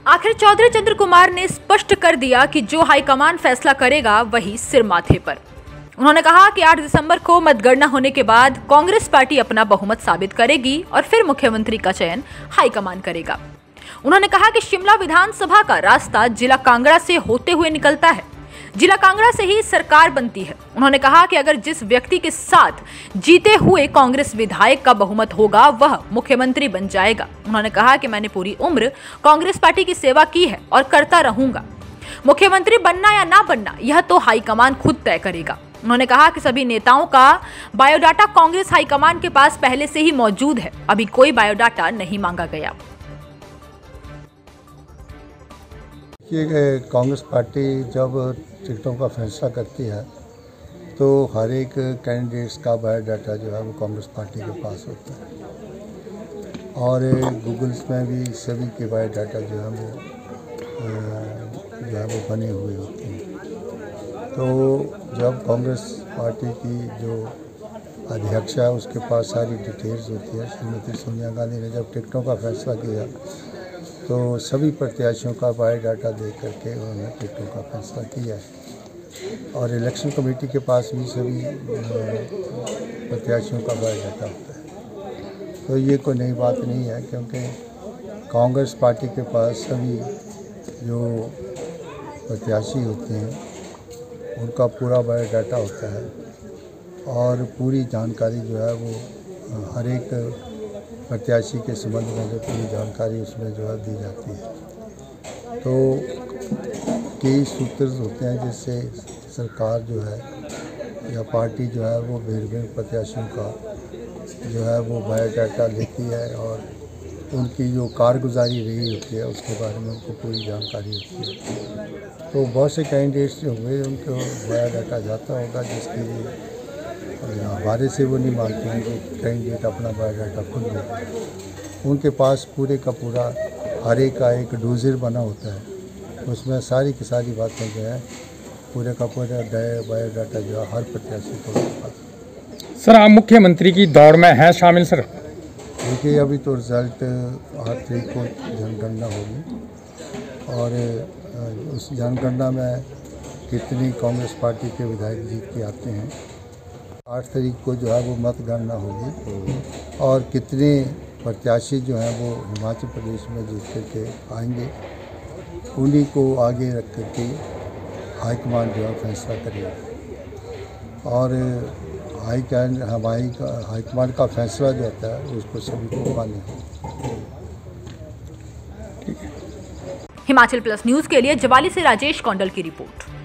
आखिर चौधरी चंद्र कुमार ने स्पष्ट कर दिया कि जो हाईकमान फैसला करेगा वही सिर माथे पर। उन्होंने कहा कि 8 दिसंबर को मतगणना होने के बाद कांग्रेस पार्टी अपना बहुमत साबित करेगी और फिर मुख्यमंत्री का चयन हाईकमान करेगा। उन्होंने कहा कि शिमला विधानसभा का रास्ता जिला कांगड़ा से होते हुए निकलता है, जिला कांगड़ा से ही सरकार बनती है। उन्होंने कहा कि अगर जिस व्यक्ति के साथ जीते हुए कांग्रेस विधायक का बहुमत होगा वह मुख्यमंत्री बन जाएगा। उन्होंने कहा कि मैंने पूरी उम्र कांग्रेस पार्टी की सेवा की है और करता रहूंगा। मुख्यमंत्री बनना या ना बनना यह तो हाईकमान खुद तय करेगा। उन्होंने कहा कि सभी नेताओं का बायोडाटा कांग्रेस हाईकमान के पास पहले से ही मौजूद है, अभी कोई बायोडाटा नहीं मांगा गया। कांग्रेस पार्टी जब टिकटों का फैसला करती है तो हर एक कैंडिडेट्स का बायोडाटा जो है वो कांग्रेस पार्टी के पास होता है और गूगल्स में भी सभी के बायोडाटा जो है वो बने हुए होते हैं। तो जब कांग्रेस पार्टी की जो अध्यक्ष है उसके पास सारी डिटेल्स होती है, श्रीमती सोनिया गांधी ने जब टिकटों का फैसला किया तो सभी प्रत्याशियों का बायोडाटा देख करके उन्होंने टिकटों का फैसला किया है और इलेक्शन कमेटी के पास भी सभी प्रत्याशियों का बायोडाटा होता है। तो ये कोई नई बात नहीं है, क्योंकि कांग्रेस पार्टी के पास सभी जो प्रत्याशी होते हैं उनका पूरा बायोडाटा होता है और पूरी जानकारी जो है वो हर एक प्रत्याशी के संबंध में जो पूरी जानकारी उसमें जो है दी जाती है। तो कई सूत्र होते हैं जिससे सरकार जो है या पार्टी जो है वो भिन्न प्रत्याशियों का जो है वो बायोडाटा लेती है और उनकी जो कारगुजारी रही होती है उसके बारे में उनको पूरी जानकारी होती है। तो बहुत से कैंडिडेट्स जो हुए उनको बायोडाटा जाता होगा, जिसके लिए हमारे से वो नहीं मानते हैं कि कैंडिडेट अपना बायोडाटा खुद दें। उनके पास पूरे का पूरा हर एक का एक डोजर बना होता है, उसमें सारी की सारी बातें जो है पूरे का पूरा बायोडाटा जो है हर प्रत्याशी को पास। सर, आप मुख्यमंत्री की दौड़ में हैं शामिल सर? देखिए, अभी तो रिज़ल्ट 8 तारीख को जनगणना होगी और उस जनगणना में कितनी कांग्रेस पार्टी के विधायक जीत के आते हैं, 8 तारीख को जो है वो मतगणना होगी और कितने प्रत्याशी जो हैं वो हिमाचल प्रदेश में जीत करके आएंगे, उन्हीं को आगे रख करके हाईकमान जो है फैसला करेगा और हाईकमान का फैसला जो होता है उसको सभी को मान्य है। हिमाचल प्लस न्यूज़ के लिए ज्वाली से राजेश कौंडल की रिपोर्ट।